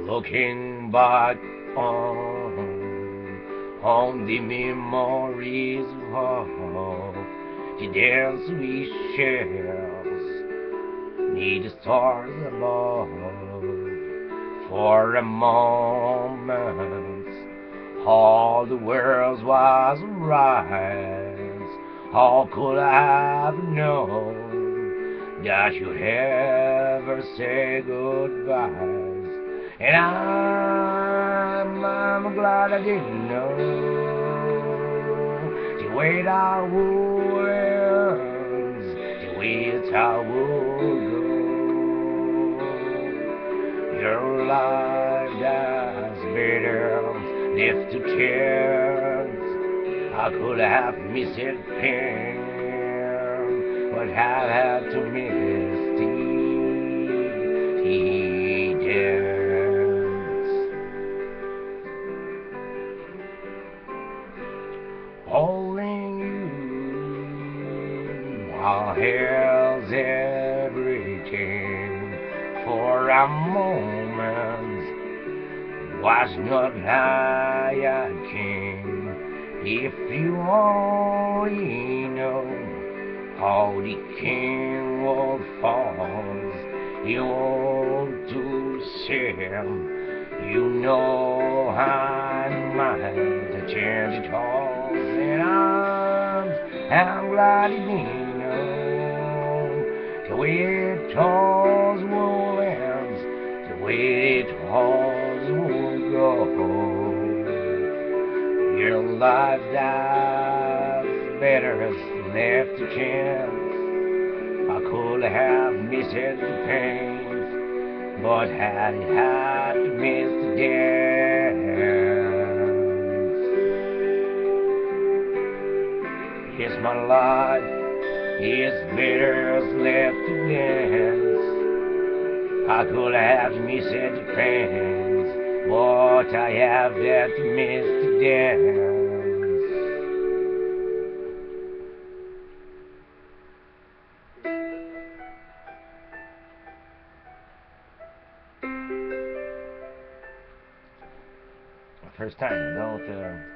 Looking back on the memories of the days we shared, need the stars above for a moment. All the world was right. How could I have known that you'd ever say goodbyes? And I'm glad I didn't know the way that would, the way that I would go. Your life that's better left to chance. I could have missed it, but I had to miss the dance. Holding you while hell's everything for a moment was not I a king. If you only know how the king will falls, you want to see him. You know I might change it all, and I'm glad he didn't know the way it all will end, the way it all will go. Your life that's better is left to chance. I could have missed the pain, but had to miss the dance. Yes, my life is better is left to dance. I could have missed the pain, but I have that to miss the dance. First time, don't